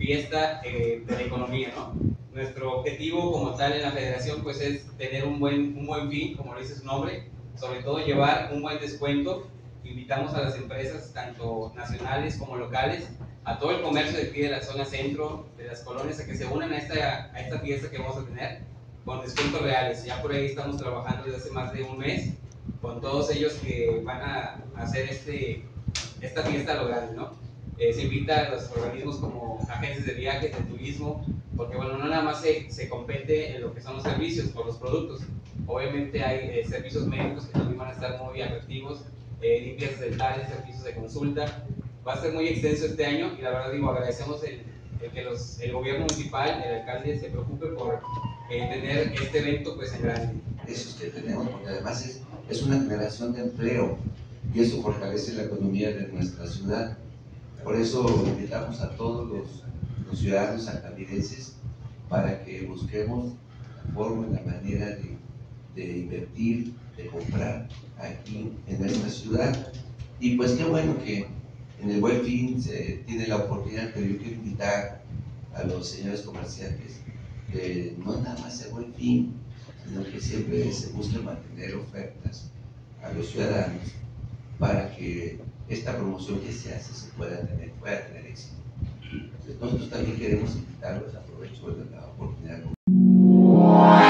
fiesta de la economía, ¿no? Nuestro objetivo como tal en la federación pues es tener un buen fin, como lo dice su nombre, sobre todo llevar un buen descuento. Invitamos a las empresas, tanto nacionales como locales, a todo el comercio de aquí de la zona centro, de las colonias, a que se unan a esta fiesta que vamos a tener, con descuentos reales. Ya por ahí estamos trabajando desde hace más de un mes, con todos ellos que van a hacer esta fiesta a lo grande, ¿no? Se invita a los organismos como agencias de viajes, de turismo, porque bueno, no nada más se compete en lo que son los servicios o los productos. Obviamente hay servicios médicos que también van a estar muy atractivos, limpiezas dentales, servicios de consulta. Va a ser muy extenso este año y la verdad digo, agradecemos el que el gobierno municipal, el alcalde se preocupe por tener este evento pues en grande. Esos que tenemos, porque además es una generación de empleo y eso fortalece la economía de nuestra ciudad. Por eso invitamos a todos los ciudadanos santamirenses para que busquemos la forma, la manera de invertir, de comprar aquí en nuestra ciudad. Y pues qué bueno que en el Buen Fin se tiene la oportunidad, pero yo quiero invitar a los señores comerciantes que no nada más el Buen Fin, sino que siempre se busque mantener ofertas a los ciudadanos para que esta promoción que se hace se pueda tener éxito. Entonces, nosotros también queremos invitarlos, aprovecho la oportunidad.